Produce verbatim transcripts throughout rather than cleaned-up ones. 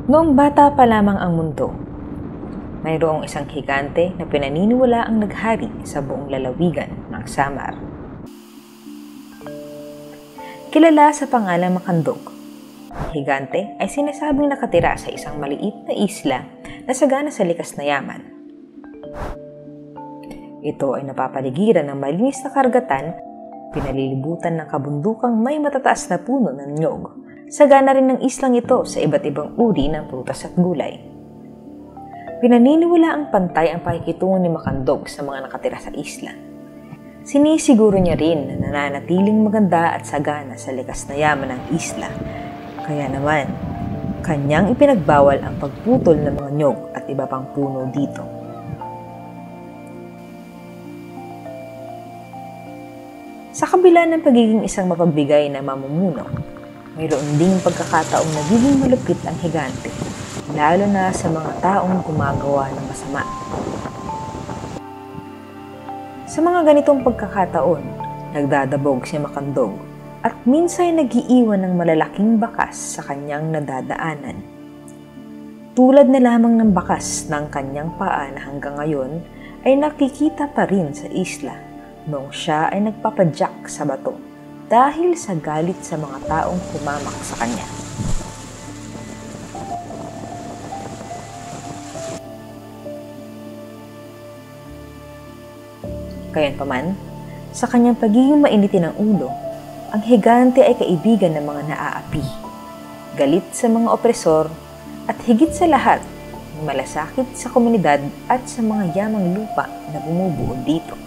Noong bata pa lamang ang mundo, mayroong isang higante na pinaniniwala ang naghari sa buong lalawigan ng Samar. Kilala sa pangalang Makandog, ang higante ay sinasabing nakatira sa isang maliit na isla na sagana sa likas na yaman. Ito ay napapaligiran ng malinis na karagatan, pinalilibutan ng kabundukang may matataas na puno ng nyog. Sagana rin ng islang ito sa iba't ibang uri ng prutas at gulay. Pinaniniwala ang pantay ang pakikitungo ni Makandog sa mga nakatira sa isla. Sinisiguro niya rin na nananatiling maganda at sagana sa likas na yaman ng isla. Kaya naman, kanyang ipinagbawal ang pagputol ng mga nyog at iba pang puno dito. Sa kabila ng pagiging isang mapagbigay na mamumuno, mayroon ding pagkakataong nagiging malupit ang higante, lalo na sa mga taong gumagawa ng masama. Sa mga ganitong pagkakataon, nagdadabog si Makandog at minsan nag-iiwan ng malalaking bakas sa kanyang nadadaanan. Tulad na lamang ng bakas ng kanyang paa na hanggang ngayon ay nakikita pa rin sa isla noong siya ay nagpapadyak sa bato dahil sa galit sa mga taong humamak sa kanya. Gayunpaman, sa kanyang pagiging mainitin ng ulo, ang higante ay kaibigan ng mga naaapi, galit sa mga opresor, at higit sa lahat, malasakit sa komunidad at sa mga yamang lupa na bumubuo dito.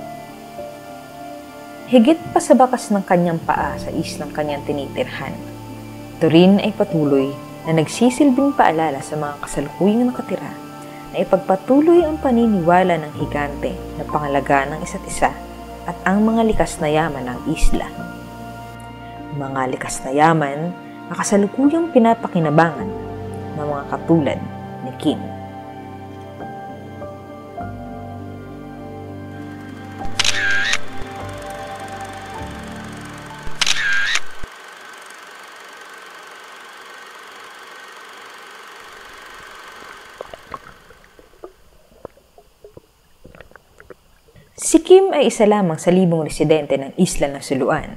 Higit pa sa bakas ng kanyang paa sa islang kanyang tinitirhan, ito rin ay patuloy na nagsisilbing paalala sa mga kasalukuyang nakatira na ipagpatuloy ang paniniwala ng higante na pangalagaan ng isa't isa at ang mga likas na yaman ng isla. Mga likas na yaman na kasalukuyang pinapakinabangan ng mga katulad ni Kim. Si Kim ay isa lamang sa libong residente ng Isla ng Suluan.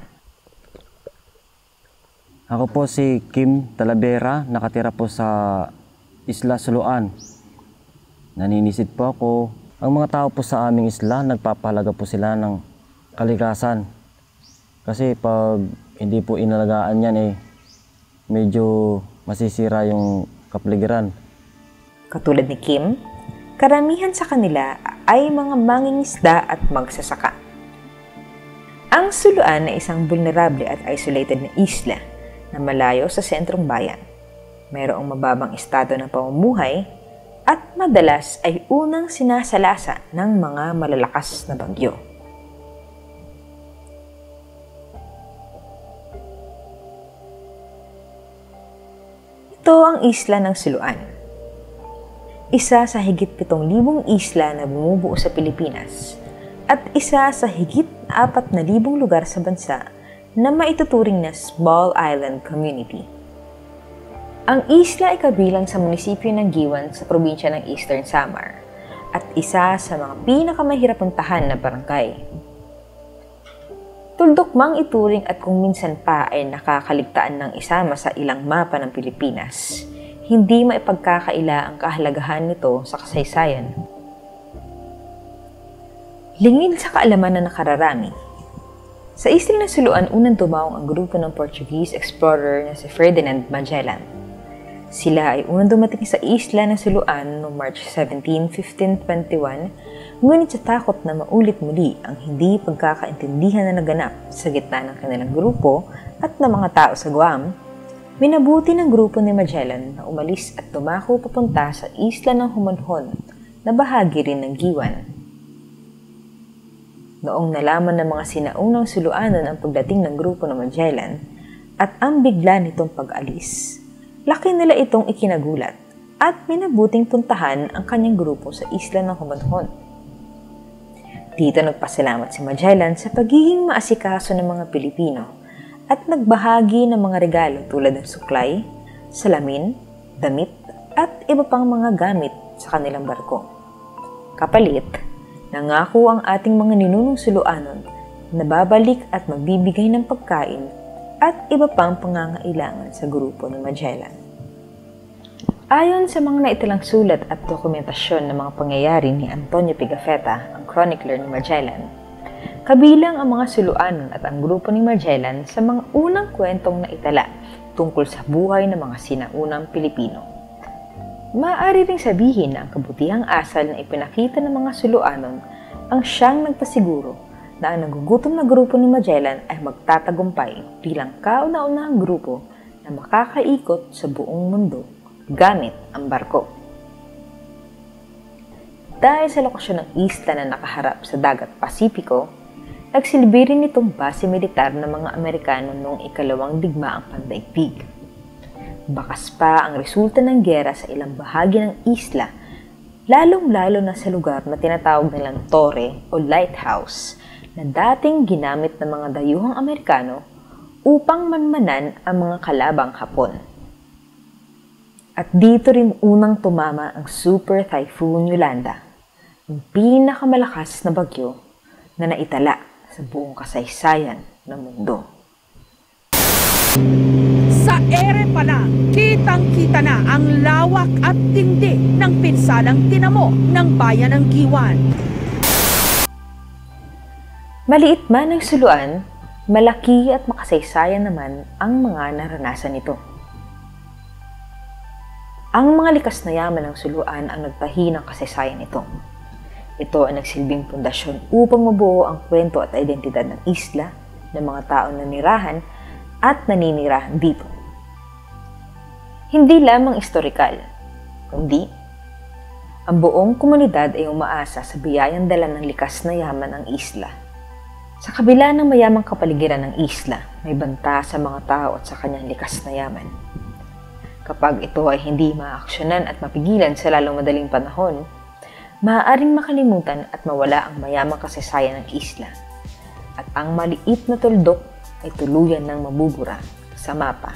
Ako po si Kim Talavera, nakatira po sa Isla Suluan. Naninisid po ako. Ang mga tao po sa aming isla, nagpapahalaga po sila ng kalikasan. Kasi pag hindi po inalagaan yan, eh, medyo masisira yung kapaligiran. Katulad ni Kim, karamihan sa kanila ay mga mangingisda at magsasaka. Ang Suluan ay isang vulnerable at isolated na isla na malayo sa sentrong bayan. Mayroong mababang estado ng pamumuhay at madalas ay unang sinasalasa ng mga malalakas na bagyo. Ito ang isla ng Suluan. Isa sa higit pitong libong isla na bumubuo sa Pilipinas at isa sa higit apat na libong lugar sa bansa na maituturing na small island community. Ang isla ay kabilang sa munisipyo ng Giwan sa probinsya ng Eastern Samar at isa sa mga pinakamahirap puntahan na barangay. Tuldok mang ituring at kung minsan pa ay nakakaligtaan ng isama sa ilang mapa ng Pilipinas, hindi maipagkakaila ang kahalagahan nito sa kasaysayan. Lingid sa kaalaman na nakararami, sa Isla ng Suluan unang tumawong ang grupo ng Portuguese explorer na si Ferdinand Magellan. Sila ay unang dumating sa Isla ng Suluan noong March seventeen, fifteen twenty-one, ngunit sa takot na maulit muli ang hindi pagkakaintindihan na naganap sa gitna ng kanilang grupo at ng mga tao sa Guam, minabuti ng grupo ni Magellan na umalis at tumako papunta sa Isla ng Humanhon na bahagi rin ng Giwan. Noong nalaman ng mga sinaunang Suluanon ang pagdating ng grupo ng Magellan at ang bigla nitong pag-alis, laki nila itong ikinagulat at minabuting puntahan ang kanyang grupo sa Isla ng Humanhon. Dito nagpasalamat si Magellan sa pagiging maasikaso ng mga Pilipino at nagbahagi ng mga regalo tulad ng suklay, salamin, damit, at iba pang mga gamit sa kanilang barko. Kapalit, nangako ang ating mga ninunong suluanon na babalik at magbibigay ng pagkain at iba pang pangangailangan sa grupo ni Magellan. Ayon sa mga naitalang sulat at dokumentasyon ng mga pangyayari ni Antonio Pigafetta, ang chronicler ni Magellan, kabilang ang mga suluanon at ang grupo ni Magellan sa mga unang kwentong naitala tungkol sa buhay ng mga sinaunang Pilipino. Maaari ring sabihin na ang kabutihang asal na ipinakita ng mga suluanon ang siyang nagpasiguro na ang nagugutom na grupo ni Magellan ay magtatagumpay bilang kauna-unahang grupo na makakaikot sa buong mundo gamit ang barko. Dahil sa lokasyon ng isla na nakaharap sa dagat Pasipiko, nagsilbi rin itong base militar ng mga Amerikano noong ikalawang digmaang pandaigdig. Bakas pa ang resulta ng giyera sa ilang bahagi ng isla, lalong-lalo na sa lugar na tinatawag nilang Torre o Lighthouse na dating ginamit ng mga dayuhang Amerikano upang manmanan ang mga kalabang Hapon. At dito rin unang tumama ang Super Typhoon Yolanda, ang pinakamalakas na bagyo na naitala sa buong kasaysayan ng mundo. Sa ere pa lang, kitang-kita na ang lawak at tindi ng pinsalang tinamo ng bayan ng Giwan. Maliit man ang suluan, malaki at makasaysayan naman ang mga naranasan nito. Ang mga likas na yaman ng suluan ang nagtahi ng kasaysayan nito. Ito ay nagsilbing pundasyon upang mabuo ang kwento at identidad ng isla, ng mga taong nanirahan at naninirahan dito. Hindi lamang historikal, kundi ang buong komunidad ay umaasa sa biyayang dala ng likas na yaman ng isla. Sa kabila ng mayamang kapaligiran ng isla, may banta sa mga tao at sa kanyang likas na yaman. Kapag ito ay hindi maaksyonan at mapigilan sa lalong madaling panahon, maaaring makalimutan at mawala ang mayamang kasaysayan ng isla at ang maliit na tuldok ay tuluyan ng mabubura sa mapa.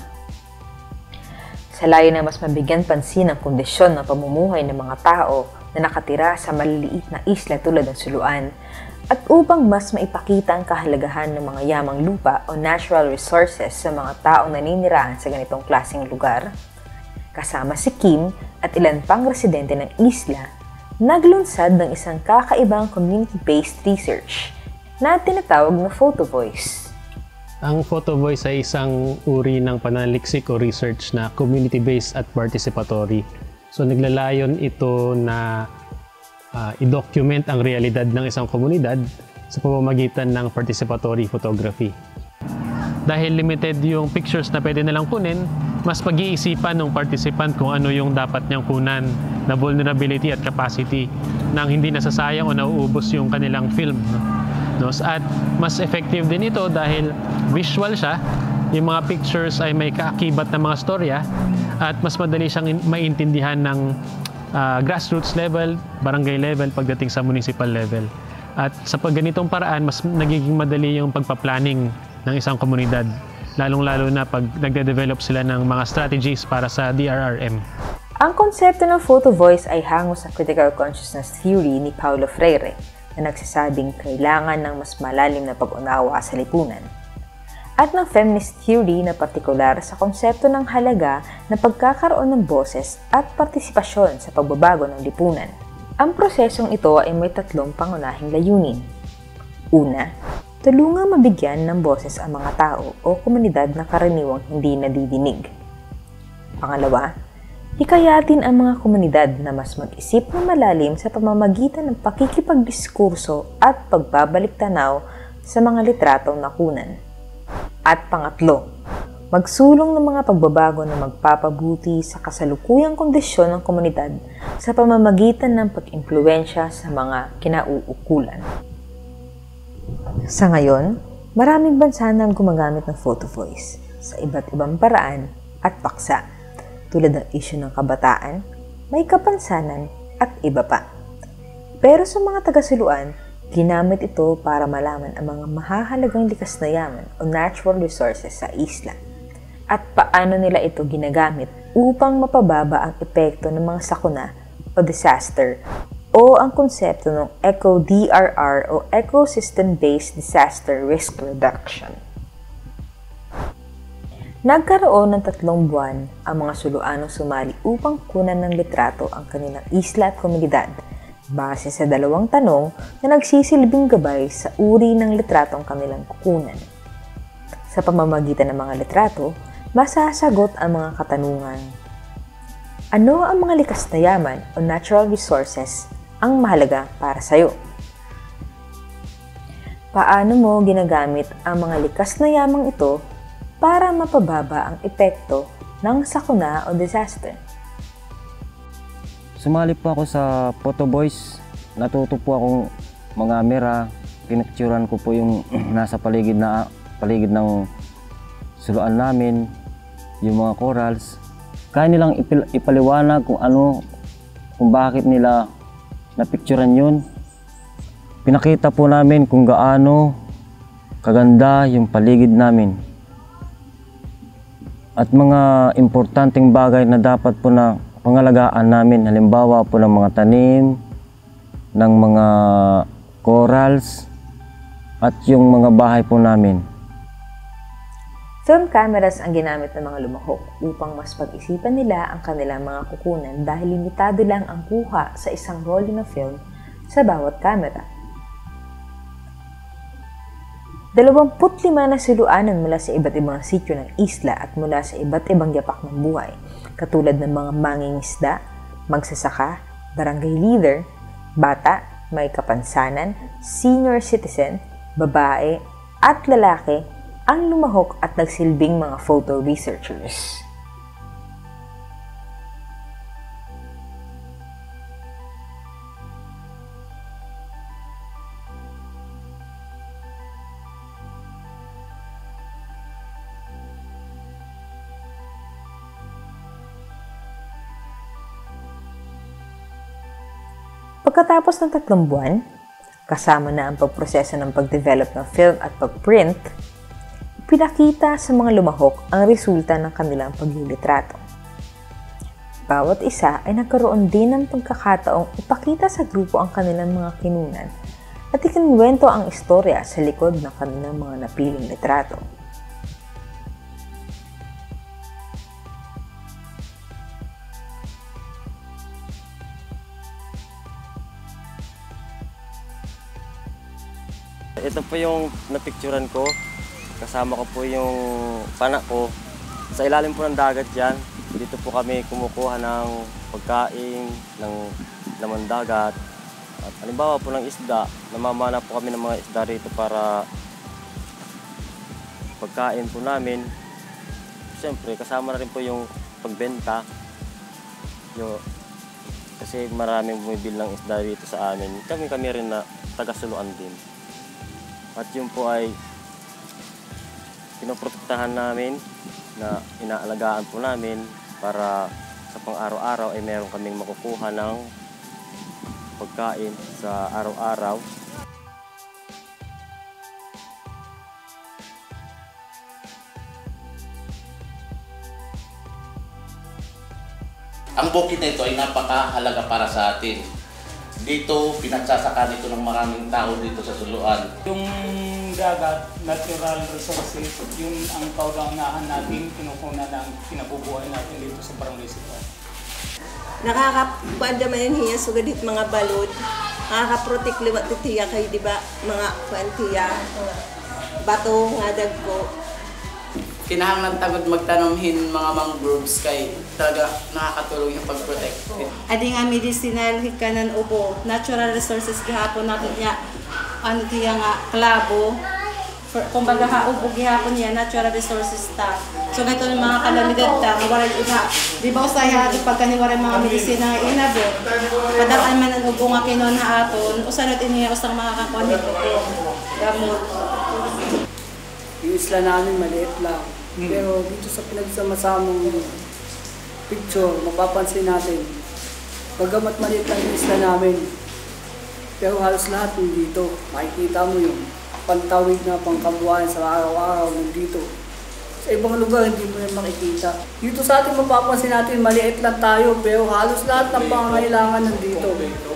Sa layo na mas mabigyan pansin ang kondisyon ng pamumuhay ng mga tao na nakatira sa maliliit na isla tulad ng Suluan at upang mas maipakita ang kahalagahan ng mga yamang lupa o natural resources sa mga taong naninirahan sa ganitong klaseng lugar, kasama si Kim at ilan pang residente ng isla, naglunsad ng isang kakaibang community-based research na tinatawag na Photo Voice. Ang Photo Voice ay isang uri ng pananaliksik o research na community-based at participatory. So naglalayon ito na uh, i-document ang realidad ng isang komunidad sa pamamagitan ng participatory photography. Dahil limited yung pictures na pwede nilang kunin, mas pag-iisipan ng participant kung ano yung dapat niyang kunan na vulnerability at capacity nang hindi nasasayang o nauubos yung kanilang film. No? At mas effective din ito dahil visual siya, yung mga pictures ay may kaakibat na mga storya at mas madali siyang maintindihan ng uh, grassroots level, barangay level, pagdating sa municipal level. At sa pagganitong paraan, mas nagiging madali yung pagpa-planning ng isang komunidad, lalong-lalo na pag nagde-develop sila ng mga strategies para sa D R R M. Ang konsepto ng Photo Voice ay hango sa critical consciousness theory ni Paulo Freire na nagsasabing kailangan ng mas malalim na pag-unawa sa lipunan, at ng feminist theory na partikular sa konsepto ng halaga na pagkakaroon ng boses at partisipasyon sa pagbabago ng lipunan. Ang prosesong ito ay may tatlong pangunahing layunin. Una, tulungang mabigyan ng boses ang mga tao o komunidad na karaniwang hindi nadidinig. Pangalawa, hikayatin ang mga komunidad na mas mag-isip ng malalim sa pamamagitan ng pakikipagdiskurso at pagbabalik tanaw sa mga litratong nakunan. At pangatlo, magsulong ng mga pagbabago na magpapabuti sa kasalukuyang kondisyon ng komunidad sa pamamagitan ng pag-impluwensya sa mga kinauukulan. Sa ngayon, maraming bansa na gumagamit ng Photo Voice sa iba't ibang paraan at paksa, tulad ng isyu ng kabataan, may kapansanan at iba pa. Pero sa mga taga-Suluan, ginamit ito para malaman ang mga mahahalagang likas na yaman o natural resources sa isla at paano nila ito ginagamit upang mapababa ang epekto ng mga sakuna o disaster o ang konsepto ng ECO-D R R o Ecosystem-Based Disaster Risk Reduction. Nagkaroon ng tatlong buwan ang mga suluanong sumali upang kunan ng litrato ang kanilang isla at komunidad base sa dalawang tanong na nagsisilbing gabay sa uri ng litratong kanilang kukunan. Sa pamamagitan ng mga litrato, masasagot ang mga katanungan. Ano ang mga likas na yaman o natural resources ang mahalaga para sa iyo? Paano mo ginagamit ang mga likas na yamang ito para mapababa ang epekto ng sakuna o disaster? Sumali po ako sa Photo Boys. Natuto po akong mga camera. Pinakturan ko po yung nasa paligid na paligid ng suluan namin, yung mga corals. Kaya nilang ipil, ipaliwanag kung ano, kung bakit nila napicturan yun. Pinakita po namin kung gaano kaganda yung paligid namin. At mga importanteng bagay na dapat po na pangalagaan namin, halimbawa po ng mga tanim, ng mga corals, at yung mga bahay po namin. Film cameras ang ginamit ng mga lumahok upang mas pag-isipan nila ang kanilang mga kukunan dahil limitado lang ang kuha sa isang rolling ng film sa bawat kamera. Dalawamput lima na suluanan mula sa iba't ibang sityo ng isla at mula sa iba't ibang yapak ng buhay, katulad ng mga mangingisda, magsasaka, barangay leader, bata, may kapansanan, senior citizen, babae, at lalaki ang lumahok at nagsilbing mga photo researchers. Pagkatapos ng tatlong buwan, kasama na ang pagproseso ng pagdevelop ng film at pagprint, pinakita sa mga lumahok ang resulta ng kanilang paglilitrato. Bawat isa ay nagkaroon din ng pagkakataong ipakita sa grupo ang kanilang mga kinunan at ikinwento ang istorya sa likod ng kanilang mga napiling litrato. Ito po yung napicturan ko. Kasama ko po yung panak ko. Sa ilalim po ng dagat dyan. Dito po kami kumukuha ng pagkain, ng laman dagat. At halimbawa po ng isda, namamana po kami ng mga isda rito para pagkain po namin. Siyempre, kasama na rin po yung pagbenta. Yung, kasi maraming bumibili ng isda rito sa amin. Kami-kami rin na taga-suluan din. At yun po ay pinoprotektahan namin, na inaalagaan po namin para sa pang-araw-araw ay meron kaming makukuha ng pagkain sa araw-araw. Ang bukid na ito ay napakahalaga para sa atin. Dito, pinagsasaka nito ng maraming tao dito sa Suluan. Yung dagat, natural resources, yun ang kauganahan natin, kinukunan ng kinabubuhay natin dito sa Barangay Suluan. Nakakapuan naman yung hiya sugadit mga balod. Nakakaprotek liwat titiya kayo, di ba? Mga kwantiya, bato nga dagko. Kinahanglan tagod magtanomhin mga mangroves kay talaga nakakatulong yung pag-protect. Adi nga medicinal hikanan ubo, natural resources gihapon nato niya. Ano tiya nga klabo. For, kumbaga ha ubo gihapon niya natural resources ta. So ngayon yung mga kalamidad ta, mawaray iba. Di ba usaya ato pagka niwaray mga medisina nga inabot. Padakan man ang ubo nga kinon ha aton, usanot iniya usang makakakuha nito po. Gamot. Yung isla namin maliit lang. Mm. Pero dito sa pinagsama-samang picture, mapapansin natin, bagamat maliit lang yung isla namin, pero halos lahat nandito. Makikita mo yung pantawid na pangkabuhayan sa araw-araw nandito. Sa ibang lugar, hindi mo yan makikita. Dito sa atin, mapapansin natin, maliit lang tayo, pero halos lahat ng pangangailangan nandito.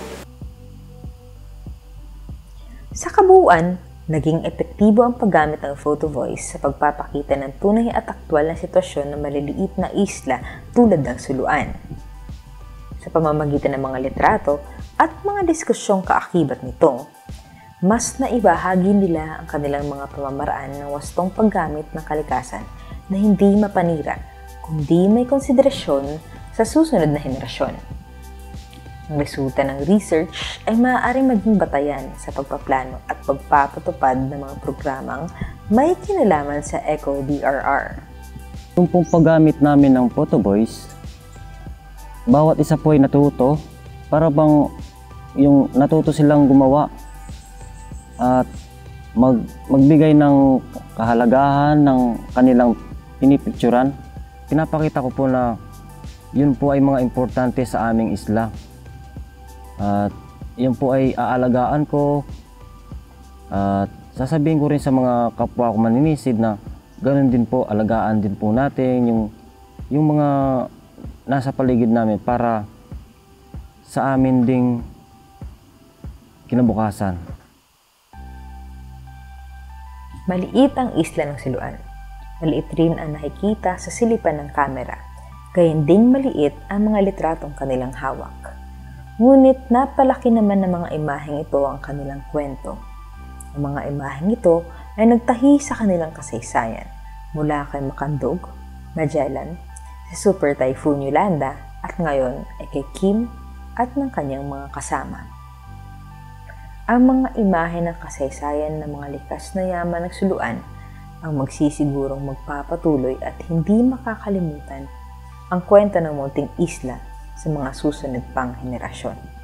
Sa kabuuan, naging epektibo ang paggamit ng photo voice sa pagpapakita ng tunay at aktwal na sitwasyon ng maliliit na isla tulad ng Suluan. Sa pamamagitan ng mga litrato at mga diskusyong kaakibat nito, mas naibahagi nila ang kanilang mga pamamaraan ng wastong paggamit ng kalikasan na hindi mapanira, kundi may konsiderasyon sa susunod na henerasyon. Ang resulta ng research ay maaaring maging batayan sa pagpaplano at pagpapatupad ng mga programang may kinalaman sa EcoD R R. Yung pong paggamit namin ng photo voice, bawat isa po ay natuto para bang yung natuto silang gumawa at mag, magbigay ng kahalagahan ng kanilang pinipicturan. Pinapakita ko po na yun po ay mga importante sa aming isla. At yun po ay aalagaan ko at sasabihin ko rin sa mga kapwa ko maninisid na ganoon din po, alagaan din po natin yung, yung mga nasa paligid namin para sa amin ding kinabukasan. Maliit ang isla ng Suluan. Maliit rin ang nakikita sa silipan ng kamera. Gayun ding maliit ang mga litratong kanilang hawak. Ngunit napalaki naman ng mga imaheng ito ang kanilang kwento. Ang mga imaheng ito ay nagtahi sa kanilang kasaysayan mula kay Macandog, Magellan, si Super Typhoon Yolanda at ngayon ay kay Kim at ng kanyang mga kasama. Ang mga imahe ng kasaysayan ng mga likas na yaman ng Suluan ang magsisigurong magpapatuloy at hindi makakalimutan ang kwento ng munting isla sa mga susunod pang henerasyon.